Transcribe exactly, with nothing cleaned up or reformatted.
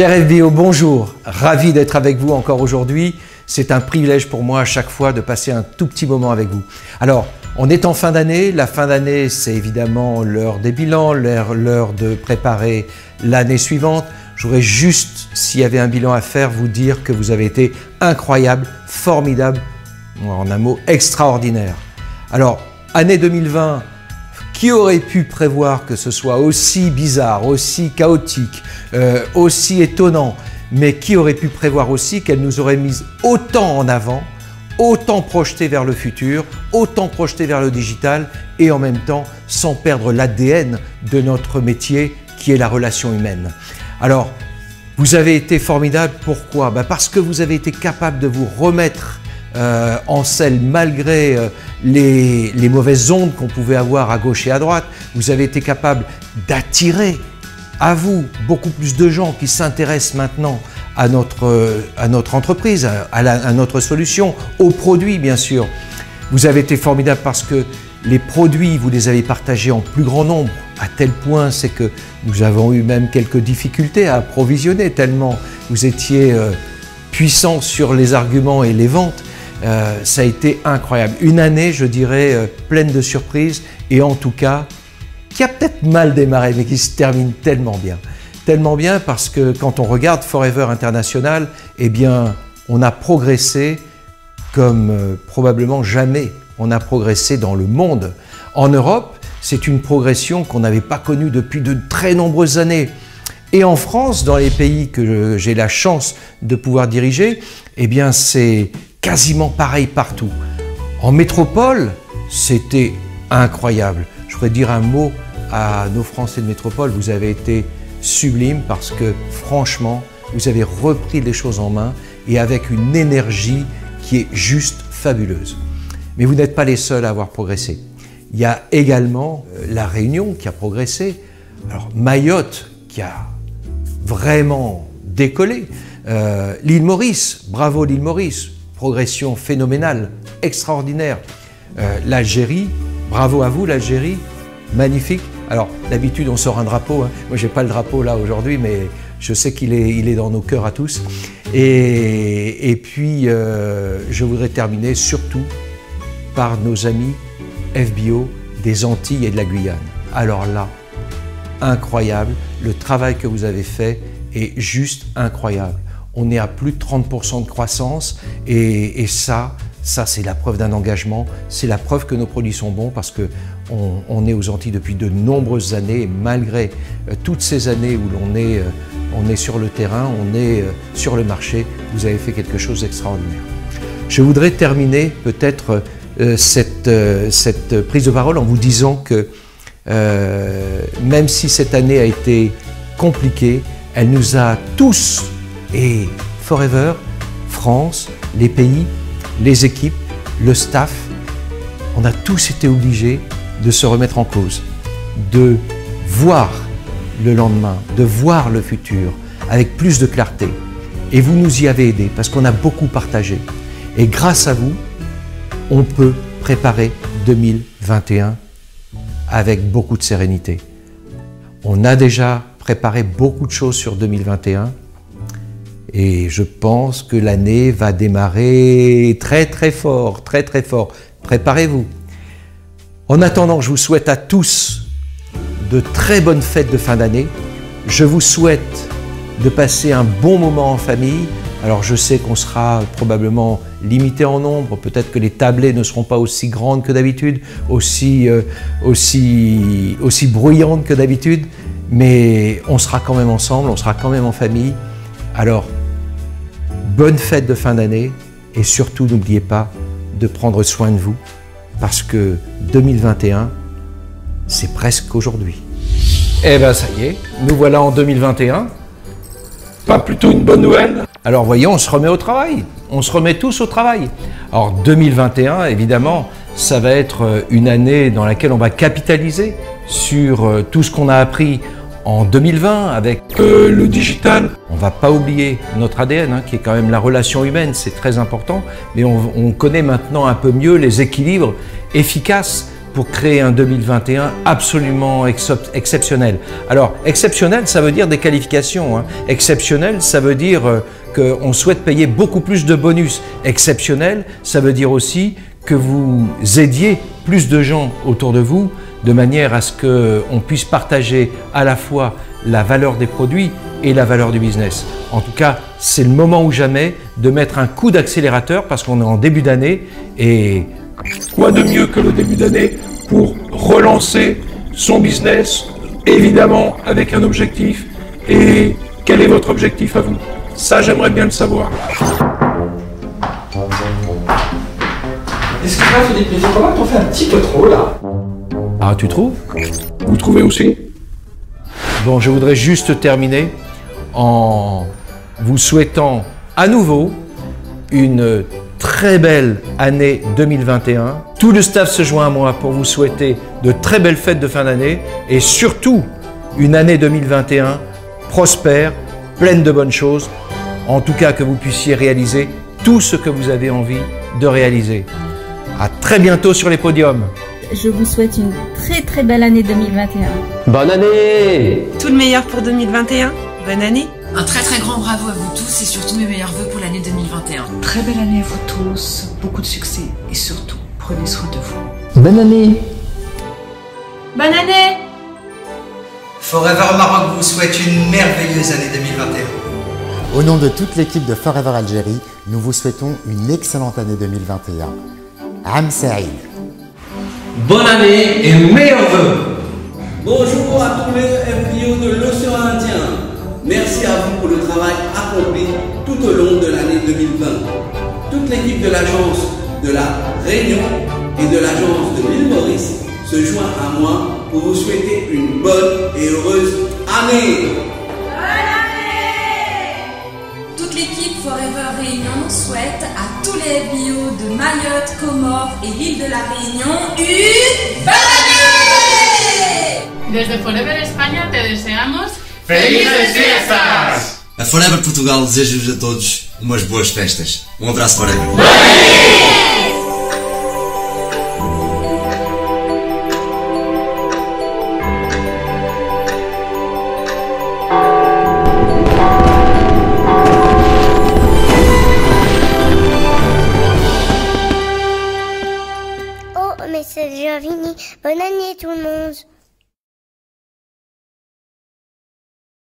Cher F B O, bonjour, ravi d'être avec vous encore aujourd'hui. C'est un privilège pour moi à chaque fois de passer un tout petit moment avec vous. Alors, on est en fin d'année. La fin d'année, c'est évidemment l'heure des bilans, l'heure de préparer l'année suivante. Je voudrais juste, s'il y avait un bilan à faire, vous dire que vous avez été incroyable, formidable, en un mot, extraordinaire. Alors, année deux mille vingt, qui aurait pu prévoir que ce soit aussi bizarre, aussi chaotique, euh, aussi étonnant, mais qui aurait pu prévoir aussi qu'elle nous aurait mis autant en avant, autant projeté vers le futur, autant projeté vers le digital et en même temps sans perdre l'A D N de notre métier qui est la relation humaine. Alors, vous avez été formidable, pourquoi? Ben parce que vous avez été capable de vous remettre Euh, en selle malgré euh, les, les mauvaises ondes qu'on pouvait avoir à gauche et à droite. Vous avez été capable d'attirer à vous beaucoup plus de gens qui s'intéressent maintenant à notre, euh, à notre entreprise, à, à, la, à notre solution, aux produits bien sûr. Vous avez été formidable parce que les produits, vous les avez partagés en plus grand nombre, à tel point c'est que nous avons eu même quelques difficultés à approvisionner tellement vous étiez euh, puissant sur les arguments et les ventes. Euh, ça a été incroyable. Une année, je dirais, euh, pleine de surprises et en tout cas, qui a peut-être mal démarré, mais qui se termine tellement bien. Tellement bien parce que quand on regarde Forever International, eh bien, on a progressé comme euh, probablement jamais on a progressé dans le monde. En Europe, c'est une progression qu'on n'avait pas connue depuis de très nombreuses années. Et en France, dans les pays que j'ai la chance de pouvoir diriger, eh bien, c'est quasiment pareil partout. En métropole, c'était incroyable. Je voudrais dire un mot à nos Français de métropole. Vous avez été sublime parce que franchement, vous avez repris les choses en main et avec une énergie qui est juste fabuleuse. Mais vous n'êtes pas les seuls à avoir progressé. Il y a également la Réunion qui a progressé. Alors Mayotte qui a vraiment décollé. Euh, l'île Maurice, bravo l'île Maurice. Progression phénoménale, extraordinaire. Euh, L'Algérie, bravo à vous l'Algérie, magnifique. Alors d'habitude on sort un drapeau, hein. Moi j'ai pas le drapeau là aujourd'hui, mais je sais qu'il est, il est dans nos cœurs à tous. Et, et puis euh, je voudrais terminer surtout par nos amis F B O des Antilles et de la Guyane. Alors là, incroyable, le travail que vous avez fait est juste incroyable. On est à plus de trente pour cent de croissance et, et ça, ça c'est la preuve d'un engagement, c'est la preuve que nos produits sont bons parce qu'on on est aux Antilles depuis de nombreuses années et malgré euh, toutes ces années où l'on est, euh, on est sur le terrain, on est euh, sur le marché, vous avez fait quelque chose d'extraordinaire. Je voudrais terminer peut-être euh, cette, euh, cette prise de parole en vous disant que euh, même si cette année a été compliquée, elle nous a tous et Forever, France, les pays, les équipes, le staff, on a tous été obligés de se remettre en cause, de voir le lendemain, de voir le futur avec plus de clarté. Et vous nous y avez aidés parce qu'on a beaucoup partagé. Et grâce à vous, on peut préparer deux mille vingt et un avec beaucoup de sérénité. On a déjà préparé beaucoup de choses sur deux mille vingt et un. Et je pense que l'année va démarrer très très fort, très très fort. Préparez-vous. En attendant, je vous souhaite à tous de très bonnes fêtes de fin d'année. Je vous souhaite de passer un bon moment en famille. Alors je sais qu'on sera probablement limité en nombre, peut-être que les tablées ne seront pas aussi grandes que d'habitude, aussi, euh, aussi, aussi bruyantes que d'habitude, mais on sera quand même ensemble, on sera quand même en famille. Alors, bonne fête de fin d'année et surtout n'oubliez pas de prendre soin de vous parce que deux mille vingt et un, c'est presque aujourd'hui. Eh bien ça y est, nous voilà en deux mille vingt et un. Pas plutôt une bonne nouvelle? Alors voyez, on se remet au travail, on se remet tous au travail. Alors deux mille vingt et un, évidemment, ça va être une année dans laquelle on va capitaliser sur tout ce qu'on a appris en deux mille vingt avec euh, le digital. On ne va pas oublier notre A D N, hein, qui est quand même la relation humaine, c'est très important, mais on, on connaît maintenant un peu mieux les équilibres efficaces pour créer un deux mille vingt et un absolument ex exceptionnel. Alors, exceptionnel, ça veut dire des qualifications. Hein. Exceptionnel, ça veut dire euh, qu'on souhaite payer beaucoup plus de bonus. Exceptionnel, ça veut dire aussi que vous aidiez plus de gens autour de vous, de manière à ce qu'on puisse partager à la fois la valeur des produits et la valeur du business. En tout cas, c'est le moment ou jamais de mettre un coup d'accélérateur parce qu'on est en début d'année et... Quoi de mieux que le début d'année pour relancer son business, évidemment avec un objectif. Et quel est votre objectif à vous? Ça, j'aimerais bien le savoir. Excuse-moi Philippe, mais je crois qu'on fait un petit peu trop là. Ah, tu trouves? Vous trouvez aussi? Bon, je voudrais juste terminer en vous souhaitant à nouveau une très belle année deux mille vingt et un. Tout le staff se joint à moi pour vous souhaiter de très belles fêtes de fin d'année et surtout une année deux mille vingt et un prospère, pleine de bonnes choses. En tout cas, que vous puissiez réaliser tout ce que vous avez envie de réaliser. À très bientôt sur les podiums. Je vous souhaite une très très belle année deux mille vingt et un. Bonne année! Tout le meilleur pour deux mille vingt et un. Bonne année! Un très très grand bravo à vous tous et surtout mes meilleurs vœux pour l'année deux mille vingt et un. Très belle année à vous tous, beaucoup de succès et surtout, prenez soin de vous. Bonne année! Bonne année! Forever Maroc vous souhaite une merveilleuse année deux mille vingt et un. Au nom de toute l'équipe de Forever Algérie, nous vous souhaitons une excellente année deux mille vingt et un. Am Saïd. Bonne année et meilleurs vœux! Bonjour à tous les F B O de l'océan Indien. Merci à vous pour le travail accompli tout au long de l'année deux mille vingt. Toute l'équipe de l'agence de la Réunion et de l'agence de l'île Maurice se joint à moi pour vous souhaiter une bonne et heureuse année. Bonne année! Toute l'équipe Forever Réunion souhaite à tous les F B O de Mayotte, Comores et l'île de la Réunion une bonne année! Desde Forever España te deseamos Felizes Fiestas! A Forever Portugal deseja-vos a todos umas boas festas. Um abraço Forever. Oh, mais c'est déjà fini. Bonne année tout le monde.